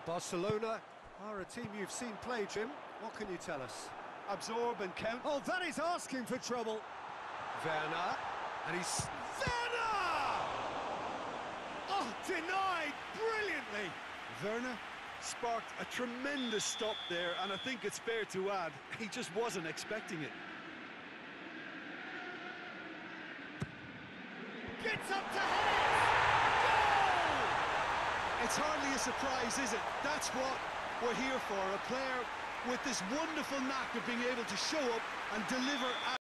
Barcelona are a team you've seen play, Jim. What can you tell us? Absorb and count. Oh, that is asking for trouble. Werner, and he's... Werner! Oh, denied brilliantly. Werner sparked a tremendous stop there, and I think it's fair to add, he just wasn't expecting it. Gets up to head! Goal! It's hardly a surprise, is it? That's what we're here for, a player with this wonderful knack of being able to show up and deliver